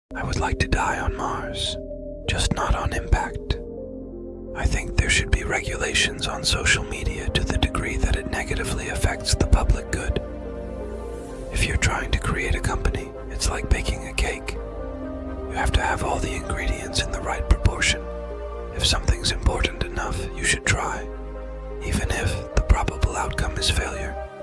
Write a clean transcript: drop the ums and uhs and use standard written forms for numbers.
I would like to die on Mars, just not on impact. I think there should be regulations on social media to the degree that it negatively affects the public good. If you're trying to create a company, it's like baking a cake. You have to have all the ingredients in the right proportion. If something's important enough, you should try, even if the probable outcome is failure.